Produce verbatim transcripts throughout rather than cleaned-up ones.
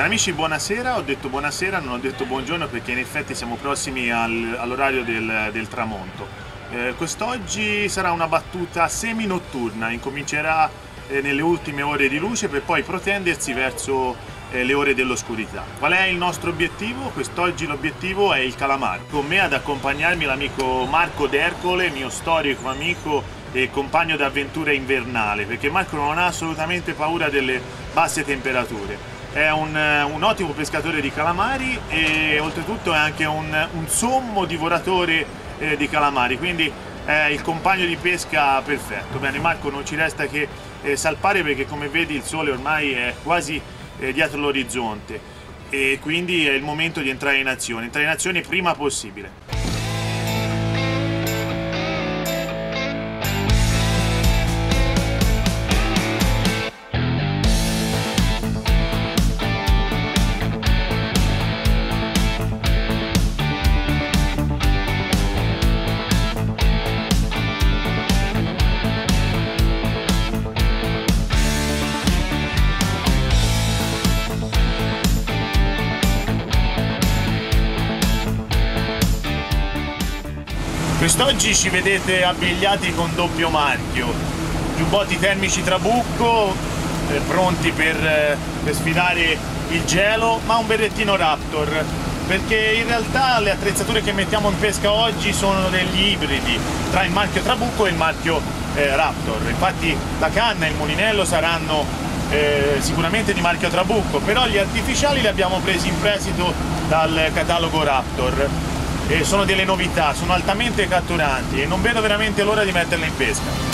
Cari amici, buonasera. Ho detto buonasera, non ho detto buongiorno perché in effetti siamo prossimi al, all'orario del, del tramonto. Eh, quest'oggi sarà una battuta semi-notturna, incomincerà eh, nelle ultime ore di luce per poi protendersi verso eh, le ore dell'oscurità. Qual è il nostro obiettivo? Quest'oggi l'obiettivo è il calamaro. Con me ad accompagnarmi l'amico Marco D'Ercole, mio storico amico e compagno d'avventura invernale, perché Marco non ha assolutamente paura delle basse temperature. È un, un ottimo pescatore di calamari e oltretutto è anche un, un sommo divoratore eh, di calamari, quindi è il compagno di pesca perfetto. Bene Marco, non ci resta che eh, salpare perché come vedi il sole ormai è quasi eh, dietro l'orizzonte e quindi è il momento di entrare in azione, entrare in azione prima possibile. Quest'oggi ci vedete abbigliati con doppio marchio, giubbotti termici Trabucco, eh, pronti per, eh, per sfidare il gelo, ma un berrettino Raptor, perché in realtà le attrezzature che mettiamo in pesca oggi sono degli ibridi tra il marchio Trabucco e il marchio eh, Raptor. Infatti la canna e il mulinello saranno eh, sicuramente di marchio Trabucco, però gli artificiali li abbiamo presi in prestito dal catalogo Raptor. E sono delle novità, sono altamente catturanti e non vedo veramente l'ora di metterle in pesca.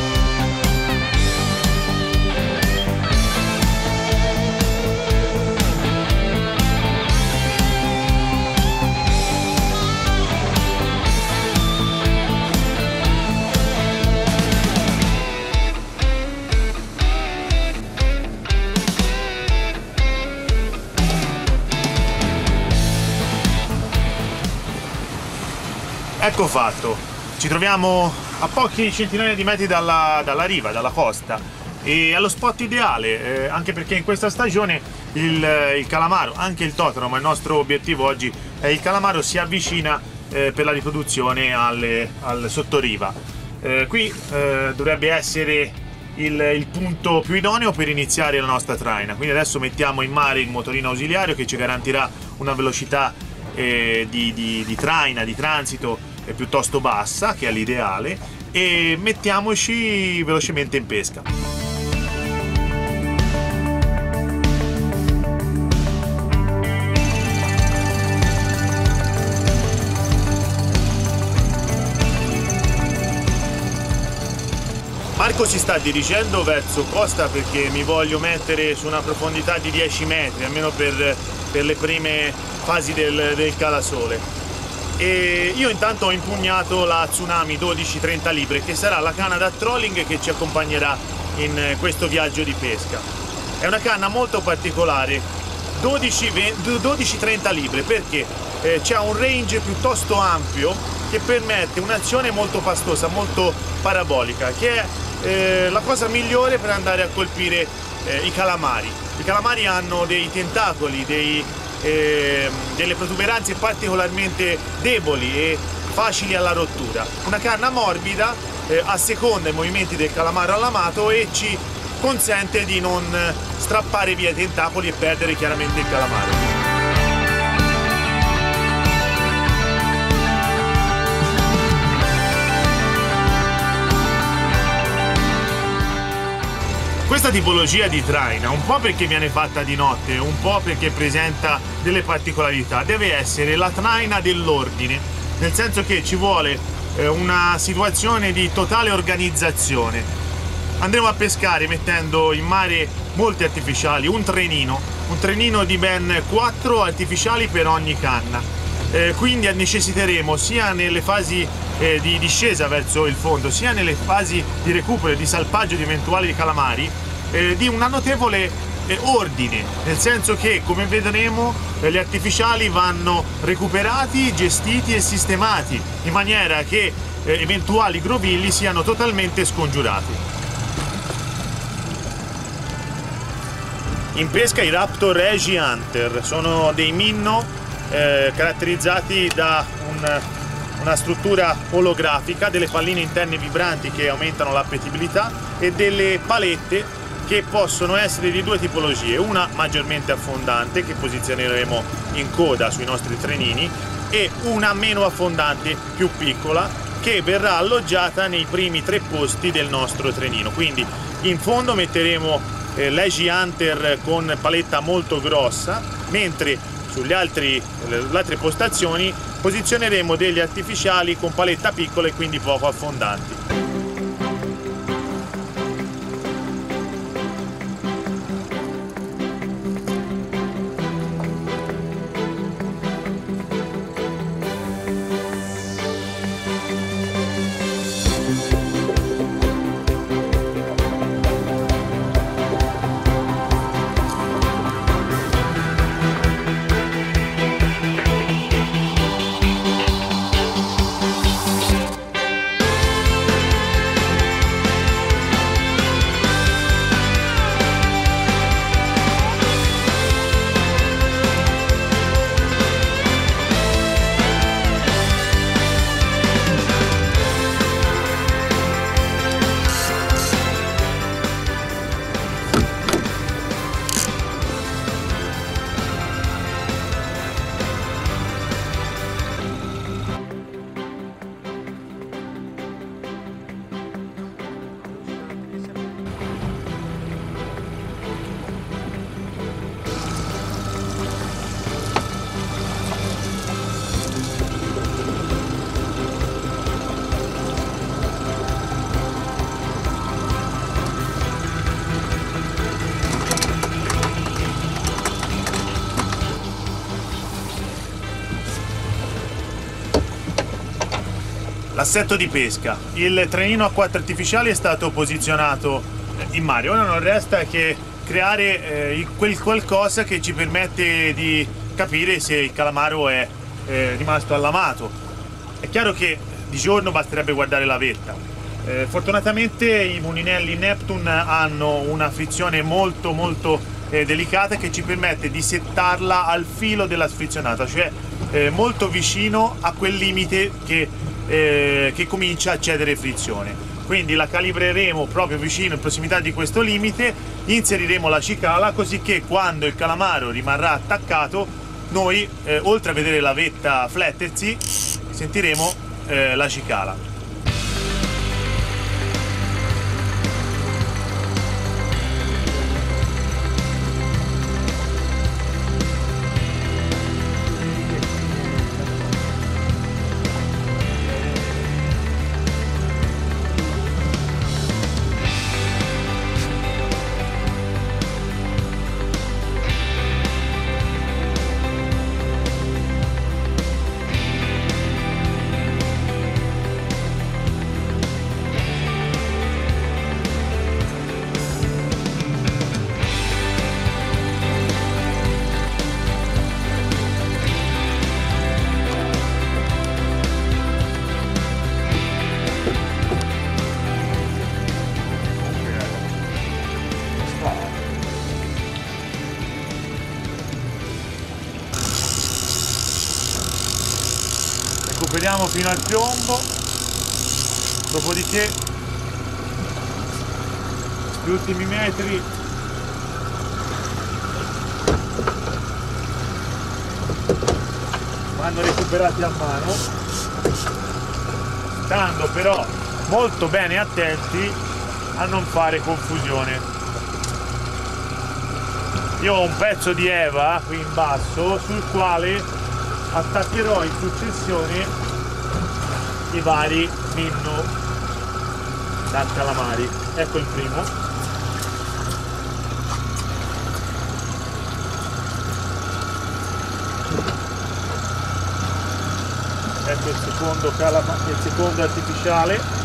Ecco fatto, ci troviamo a pochi centinaia di metri dalla, dalla riva, dalla costa e allo spot ideale, eh, anche perché in questa stagione il, il calamaro, anche il totano, ma il nostro obiettivo oggi è il calamaro, si avvicina eh, per la riproduzione alle, al sottoriva. Eh, qui eh, dovrebbe essere il, il punto più idoneo per iniziare la nostra traina, quindi adesso mettiamo in mare il motorino ausiliario che ci garantirà una velocità eh, di, di, di traina, di transito è piuttosto bassa, che è l'ideale, e mettiamoci velocemente in pesca. Marco si sta dirigendo verso costa perché mi voglio mettere su una profondità di dieci metri, almeno per, per le prime fasi del, del calasole. E io intanto ho impugnato la Tsunami dodici trenta libre, che sarà la canna da trolling che ci accompagnerà in questo viaggio di pesca. È una canna molto particolare, dodici trenta libre, perché eh, c'è un range piuttosto ampio che permette un'azione molto pastosa, molto parabolica, che è eh, la cosa migliore per andare a colpire eh, i calamari. I calamari hanno dei tentacoli, dei Eh, delle protuberanze particolarmente deboli e facili alla rottura. Una canna morbida eh, asseconda i movimenti del calamaro allamato e ci consente di non strappare via i tentacoli e perdere chiaramente il calamaro. Questa tipologia di traina, un po' perché viene fatta di notte, un po' perché presenta delle particolarità, deve essere la traina dell'ordine, nel senso che ci vuole eh, una situazione di totale organizzazione. Andremo a pescare mettendo in mare molti artificiali, un trenino, un trenino di ben quattro artificiali per ogni canna. Eh, quindi necessiteremo sia nelle fasi eh, di discesa verso il fondo, sia nelle fasi di recupero e di salpaggio di eventuali calamari, eh, di una notevole eh, ordine, nel senso che, come vedremo, eh, gli artificiali vanno recuperati, gestiti e sistemati in maniera che eh, eventuali grovilli siano totalmente scongiurati. In pesca i Raptor Edge Hunter sono dei minno eh, caratterizzati da un, una struttura olografica, delle palline interne vibranti che aumentano l'appetibilità e delle palette che possono essere di due tipologie, una maggiormente affondante che posizioneremo in coda sui nostri trenini e una meno affondante, più piccola, che verrà alloggiata nei primi tre posti del nostro trenino. Quindi in fondo metteremo eh, l'Edge Hunter con paletta molto grossa, mentre sulle altri, le altre postazioni posizioneremo degli artificiali con paletta piccola e quindi poco affondanti. L'assetto di pesca. Il trenino a quattro artificiali è stato posizionato in mare. Ora non resta che creare eh, quel qualcosa che ci permette di capire se il calamaro è eh, rimasto allamato. È chiaro che di giorno basterebbe guardare la vetta. Eh, fortunatamente i mulinelli Neptune hanno una frizione molto molto eh, delicata che ci permette di settarla al filo della sfrizionata, cioè eh, molto vicino a quel limite che Eh, che comincia a cedere frizione. Quindi la calibreremo proprio vicino, in prossimità di questo limite, inseriremo la cicala così che quando il calamaro rimarrà attaccato noi eh, oltre a vedere la vetta flettersi sentiremo eh, la cicala. Recuperiamo fino al piombo, dopodiché gli ultimi metri vanno recuperati a mano, stando però molto bene attenti a non fare confusione. Io ho un pezzo di eva qui in basso sul quale attaccherò in successione i vari minno da calamari. Ecco il primo, ecco il secondo calamaro, il secondo artificiale.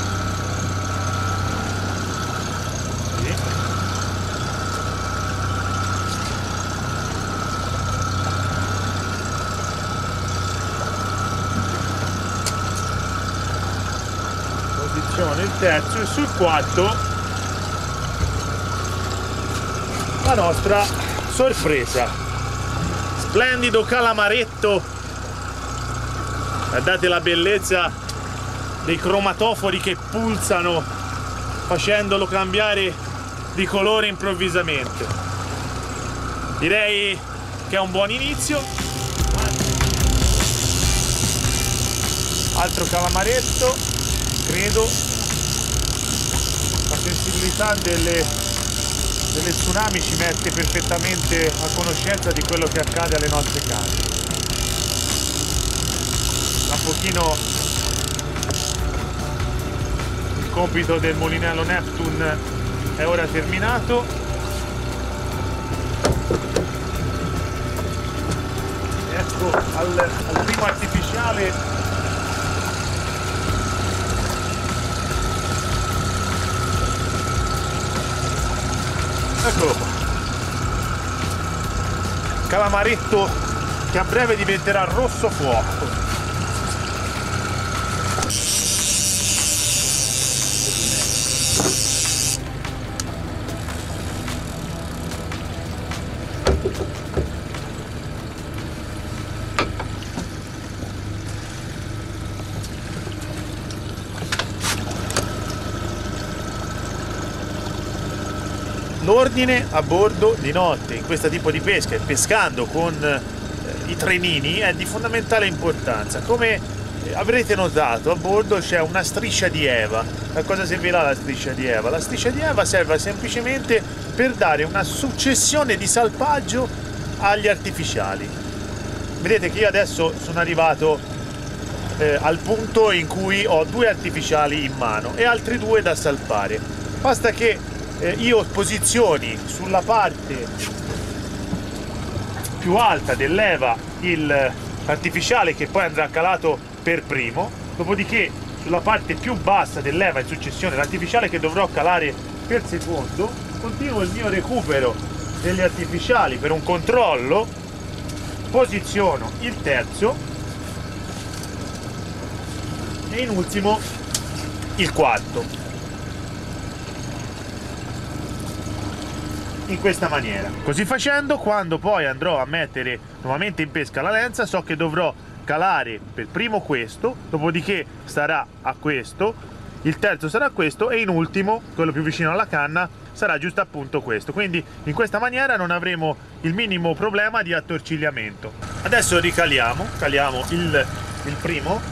Il terzo, e sul quarto la nostra sorpresa, splendido calamaretto. Guardate la bellezza dei cromatofori che pulsano, facendolo cambiare di colore improvvisamente. Direi che è un buon inizio. Altro calamaretto, credo. La sensibilità delle, delle tsunami ci mette perfettamente a conoscenza di quello che accade alle nostre case. Da un pochino il compito del mulinello Neptune è ora terminato. Ecco al, al primo artificiale. Eccolo qua. Calamaretto che a breve diventerà rosso fuoco. L'ordine a bordo di notte in questo tipo di pesca e pescando con eh, i trenini è di fondamentale importanza. Come avrete notato, a bordo c'è una striscia di EVA. A cosa servirà la striscia di EVA? La striscia di EVA serve semplicemente per dare una successione di salpaggio agli artificiali. Vedete che io adesso sono arrivato eh, al punto in cui ho due artificiali in mano e altri due da salpare. Basta che Eh, io posizioni sulla parte più alta dell'EVA l'artificiale che poi andrà calato per primo, dopodiché sulla parte più bassa dell'EVA in successione l'artificiale che dovrò calare per secondo. Continuo il mio recupero degli artificiali per un controllo, posiziono il terzo e in ultimo il quarto. In questa maniera. Così facendo, quando poi andrò a mettere nuovamente in pesca la lenza, so che dovrò calare per primo questo, dopodiché starà a questo, il terzo sarà questo e in ultimo, quello più vicino alla canna, sarà giusto appunto questo. Quindi in questa maniera non avremo il minimo problema di attorcigliamento. Adesso ricaliamo, caliamo il, il primo,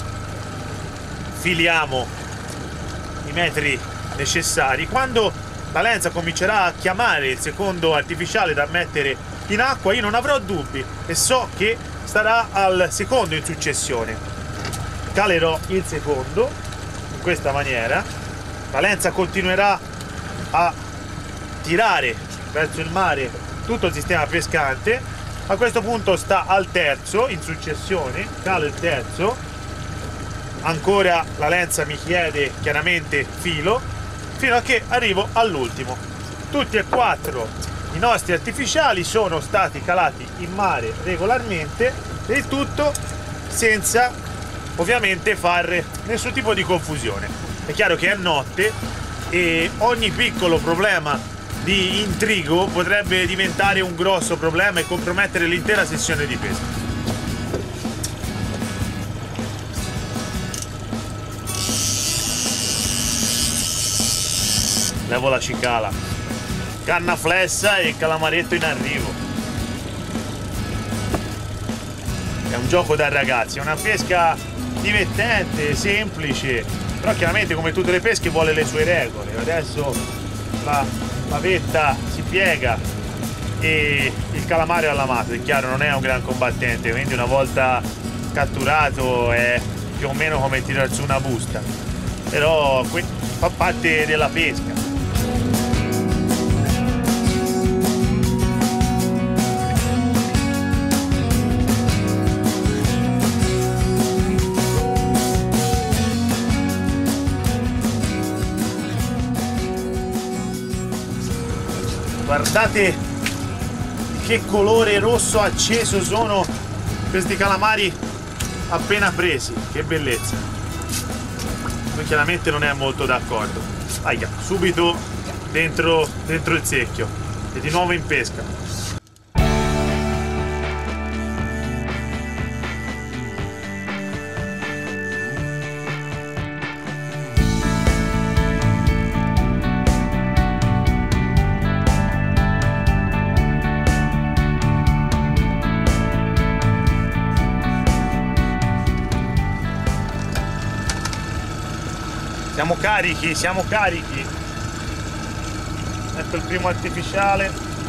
filiamo i metri necessari. Quando la lenza comincerà a chiamare il secondo artificiale da mettere in acqua, io non avrò dubbi e so che starà al secondo in successione. Calerò il secondo in questa maniera, la lenza continuerà a tirare verso il mare tutto il sistema pescante. A questo punto sta al terzo in successione, calo il terzo, ancora la lenza mi chiede chiaramente filo, fino a che arrivo all'ultimo. Tutti e quattro i nostri artificiali sono stati calati in mare regolarmente e il tutto senza ovviamente fare nessun tipo di confusione. È chiaro che è notte e ogni piccolo problema di intrigo potrebbe diventare un grosso problema e compromettere l'intera sessione di pesca. Levo la cicala, canna flessa e calamaretto in arrivo. È un gioco da ragazzi, è una pesca divertente, semplice, però chiaramente come tutte le pesche vuole le sue regole. Adesso la, la vetta si piega e il calamare è all'amato. È chiaro, non è un gran combattente, quindi una volta catturato è più o meno come tirare su una busta, però fa parte della pesca. Guardate che colore rosso acceso sono questi calamari appena presi, che bellezza. Lui chiaramente non è molto d'accordo. Aia, subito dentro, dentro il secchio e di nuovo in pesca. Siamo carichi, siamo carichi. Ecco il primo artificiale.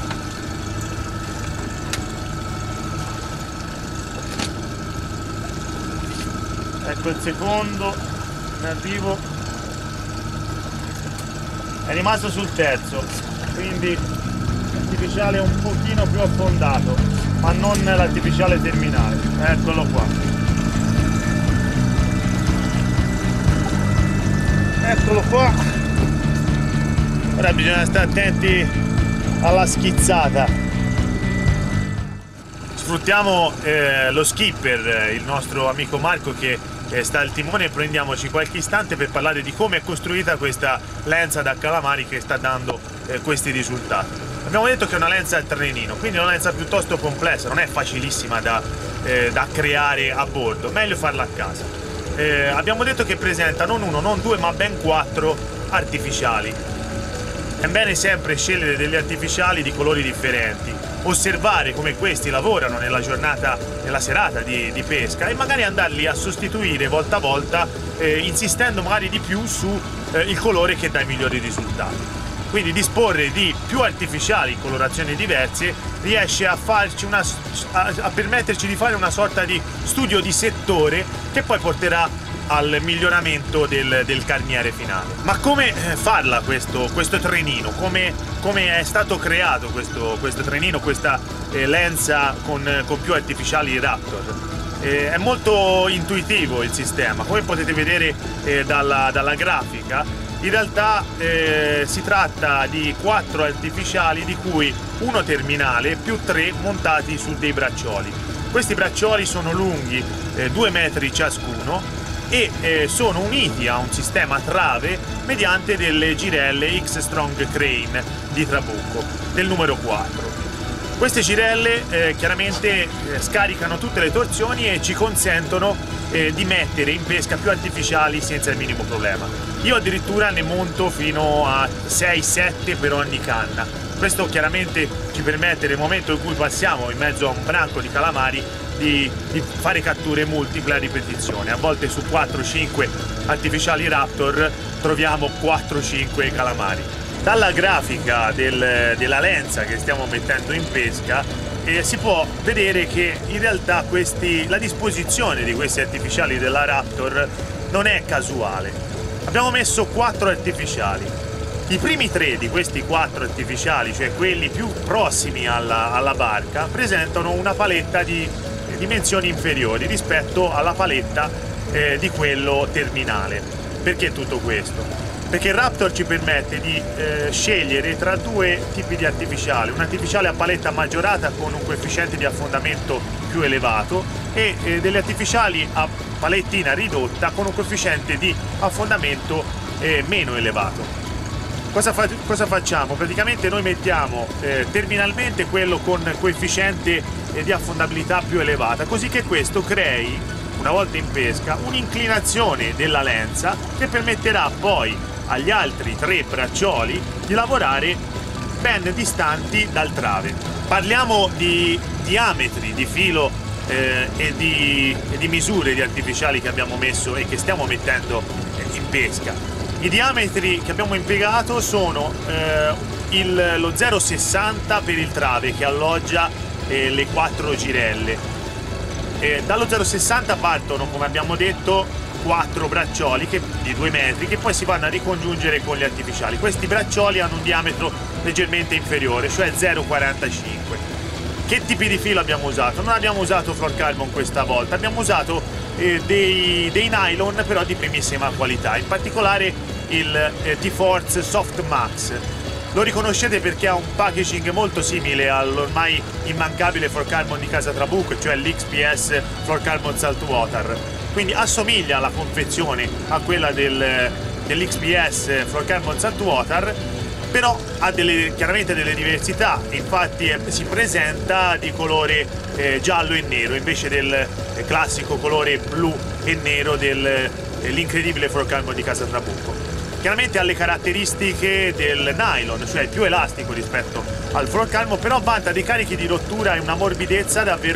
Ecco il secondo in arrivo. È rimasto sul terzo, quindi l'artificiale un pochino più affondato, ma non l'artificiale terminale. Eccolo qua. Eccolo qua. Ora bisogna stare attenti alla schizzata. Sfruttiamo eh, lo skipper, il nostro amico Marco che eh, sta al timone, e prendiamoci qualche istante per parlare di come è costruita questa lenza da calamari che sta dando eh, questi risultati. Abbiamo detto che è una lenza a trenino, quindi è una lenza piuttosto complessa, non è facilissima da, eh, da creare a bordo, meglio farla a casa. Eh, abbiamo detto che presenta non uno, non due, ma ben quattro artificiali. È bene sempre scegliere degli artificiali di colori differenti, osservare come questi lavorano nella giornata, nella serata di, di pesca, e magari andarli a sostituire volta a volta, eh, insistendo magari di più su eh, il colore che dà i migliori risultati. Quindi disporre di più artificiali in colorazioni diverse riesce a farci una, a, a permetterci di fare una sorta di studio di settore che poi porterà al miglioramento del, del carniere finale. Ma come farla questo, questo trenino? Come, come è stato creato questo, questo trenino, questa eh, lenza con, con più artificiali Raptor? Eh, è molto intuitivo il sistema, come potete vedere eh, dalla, dalla grafica. In realtà eh, si tratta di quattro artificiali, di cui uno terminale più tre montati su dei braccioli. Questi braccioli sono lunghi eh, due metri ciascuno e eh, sono uniti a un sistema trave mediante delle girelle X-Strong Crane di Trabucco del numero quattro. Queste girelle eh, chiaramente eh, scaricano tutte le torsioni e ci consentono eh, di mettere in pesca più artificiali senza il minimo problema. Io addirittura ne monto fino a sei sette per ogni canna. Questo chiaramente ci permette, nel momento in cui passiamo in mezzo a un branco di calamari, di, di fare catture multiple a ripetizione. A volte su quattro cinque artificiali Raptor troviamo quattro cinque calamari. Dalla grafica del, della lenza che stiamo mettendo in pesca eh, si può vedere che in realtà questi, la disposizione di questi artificiali della Raptor non è casuale. Abbiamo messo quattro artificiali. I primi tre di questi quattro artificiali, cioè quelli più prossimi alla, alla barca, presentano una paletta di dimensioni inferiori rispetto alla paletta eh, di quello terminale. Perché tutto questo? Perché il Raptor ci permette di eh, scegliere tra due tipi di artificiali, un artificiale a paletta maggiorata con un coefficiente di affondamento più elevato e eh, delle artificiali a palettina ridotta con un coefficiente di affondamento eh, meno elevato. Cosa, fa cosa facciamo? Praticamente noi mettiamo eh, terminalmente quello con coefficiente eh, di affondabilità più elevata, così che questo crei, una volta in pesca, un'inclinazione della lenza che permetterà poi agli altri tre braccioli di lavorare ben distanti dal trave. Parliamo di diametri di filo eh, e, di, e di misure di artificiali che abbiamo messo e che stiamo mettendo in pesca. I diametri che abbiamo impiegato sono eh, il, lo zero virgola sessanta per il trave che alloggia eh, le quattro girelle. Eh, dallo zero virgola sessanta partono, come abbiamo detto, quattro braccioli che, di due metri che poi si vanno a ricongiungere con gli artificiali. Questi braccioli hanno un diametro leggermente inferiore, cioè zero virgola quarantacinque. Che tipi di filo abbiamo usato? Non abbiamo usato fluorocarbon questa volta, abbiamo usato eh, dei, dei nylon però di primissima qualità, in particolare il eh, T-Force Soft Max. Lo riconoscete perché ha un packaging molto simile all'ormai immancabile fluorocarbon di casa Trabucco, cioè l'X P S Fluorocarbon Saltwater. Quindi assomiglia la confezione a quella del, dell'X P S Fluorocarbon Saltwater, però ha delle, chiaramente delle diversità. Infatti eh, si presenta di colore eh, giallo e nero invece del eh, classico colore blu e nero dell'incredibile eh, fluorocarbon di casa Trabucco. Chiaramente ha le caratteristiche del nylon, cioè più elastico rispetto al fluorocarbon, però vanta dei carichi di rottura e una morbidezza davvero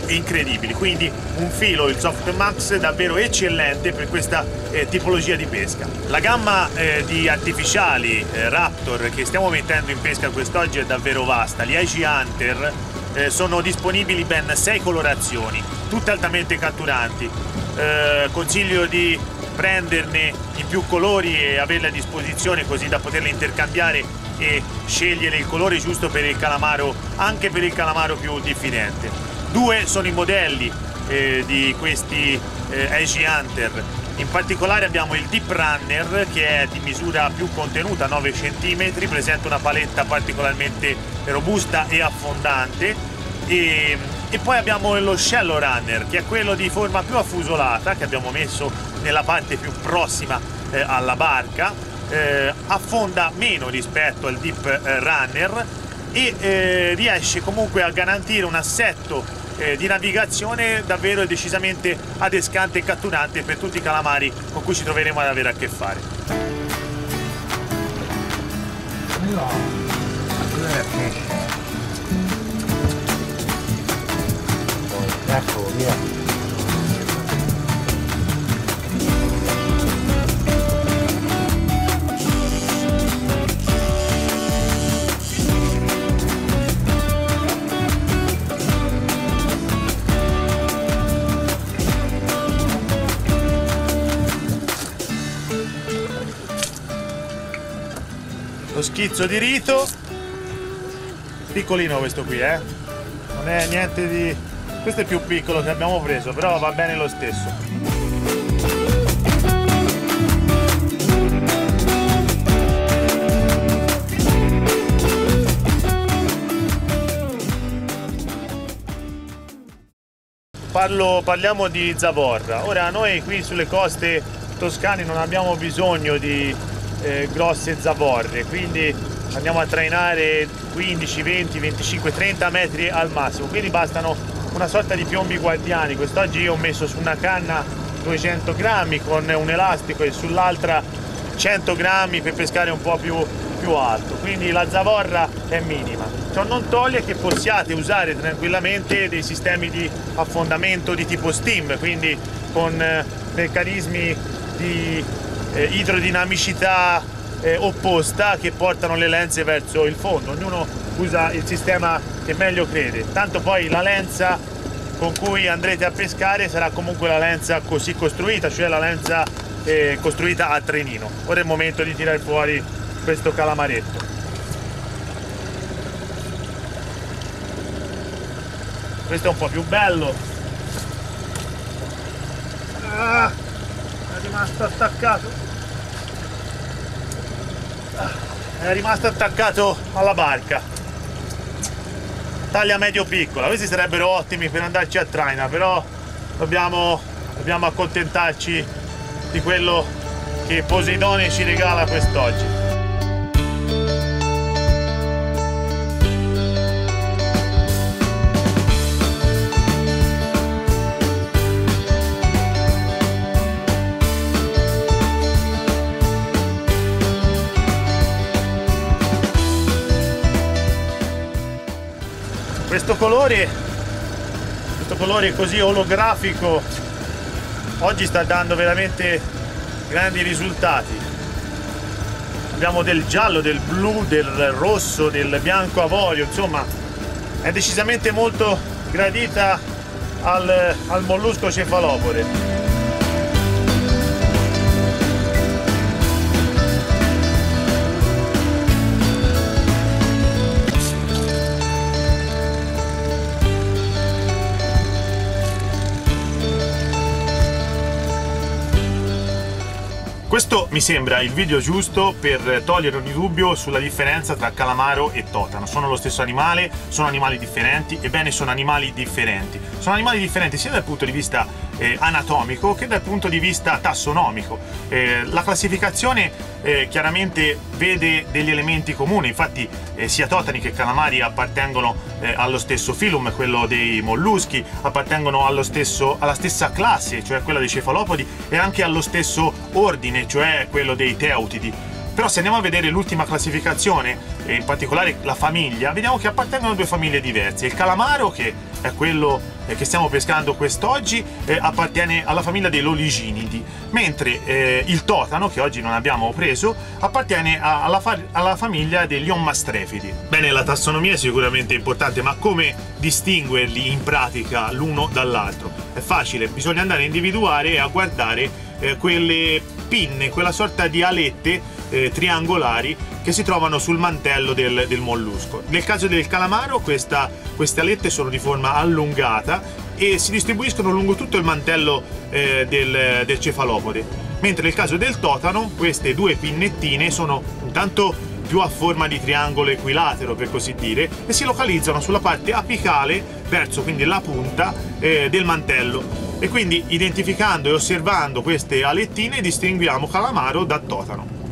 incredibili, quindi un filo, il Softmax, davvero eccellente per questa eh, tipologia di pesca. La gamma eh, di artificiali eh, Raptor che stiamo mettendo in pesca quest'oggi è davvero vasta. Gli Aegis Hunter eh, sono disponibili ben sei colorazioni, tutte altamente catturanti. Eh, consiglio di prenderne in più colori e averle a disposizione così da poterle intercambiare e scegliere il colore giusto per il calamaro, anche per il calamaro più diffidente. Due sono i modelli eh, di questi eh, Aegis Hunter. In particolare abbiamo il Deep Runner, che è di misura più contenuta, nove centimetri, presenta una paletta particolarmente robusta e affondante, e, e poi abbiamo lo Shallow Runner, che è quello di forma più affusolata, che abbiamo messo nella parte più prossima eh, alla barca. Eh, affonda meno rispetto al Deep eh, Runner e eh, riesce comunque a garantire un assetto eh, di navigazione davvero decisamente adescante e catturante per tutti i calamari con cui ci troveremo ad avere a che fare. Ecco, via. Lo schizzo di rito, piccolino questo qui, eh? Non è niente di... questo è più piccolo che abbiamo preso, però va bene lo stesso. Parlo, parliamo di zavorra. Ora noi qui sulle coste toscane non abbiamo bisogno di Eh, grosse zavorre, quindi andiamo a trainare quindici, venti, venticinque, trenta metri al massimo, quindi bastano una sorta di piombi guardiani. Quest'oggi io ho messo su una canna duecento grammi con un elastico e sull'altra cento grammi per pescare un po' più, più alto, quindi la zavorra è minima. Ciò non toglie che possiate usare tranquillamente dei sistemi di affondamento di tipo steam, quindi con eh, meccanismi di Eh, idrodinamicità eh, opposta che portano le lenze verso il fondo. Ognuno usa il sistema che meglio crede, tanto poi la lenza con cui andrete a pescare sarà comunque la lenza così costruita, cioè la lenza eh, costruita a trenino. Ora è il momento di tirare fuori questo calamaretto. Questo è un po' più bello. Ah, è rimasto attaccato. È rimasto attaccato alla barca. Taglia medio piccola, questi sarebbero ottimi per andarci a traina, però dobbiamo, dobbiamo accontentarci di quello che Poseidone ci regala quest'oggi. Questo colore, questo colore così olografico oggi sta dando veramente grandi risultati. Abbiamo del giallo, del blu, del rosso, del bianco avorio, insomma è decisamente molto gradita al, al mollusco cefalopode. Questo mi sembra il video giusto per togliere ogni dubbio sulla differenza tra calamaro e totano. Sono lo stesso animale, sono animali differenti, ebbene sono animali differenti. Sono animali differenti sia dal punto di vista eh, anatomico che dal punto di vista tassonomico. Eh, la classificazione eh, chiaramente vede degli elementi comuni, infatti eh, sia totani che calamari appartengono eh, allo stesso filum, quello dei molluschi, appartengono allo stesso, alla stessa classe, cioè quella dei cefalopodi, e anche allo stesso ordine, cioè quello dei teutidi. Però se andiamo a vedere l'ultima classificazione, e in particolare la famiglia, vediamo che appartengono a due famiglie diverse. Il calamaro, che è quello che stiamo pescando quest'oggi, eh, appartiene alla famiglia dei Loliginidae, mentre eh, il totano, che oggi non abbiamo preso, appartiene a, alla, fa alla famiglia degli Ommastrefidi. Bene, la tassonomia è sicuramente importante, ma come distinguerli in pratica l'uno dall'altro? È facile, bisogna andare a individuare e a guardare eh, quelle pinne, quella sorta di alette eh, triangolari che si trovano sul mantello del, del mollusco. Nel caso del calamaro questa, queste alette sono di forma allungata e si distribuiscono lungo tutto il mantello eh, del, del cefalopode, mentre nel caso del totano queste due pinnettine sono intanto più a forma di triangolo equilatero, per così dire, e si localizzano sulla parte apicale verso quindi la punta eh, del mantello. E quindi identificando e osservando queste alettine distinguiamo calamaro da totano.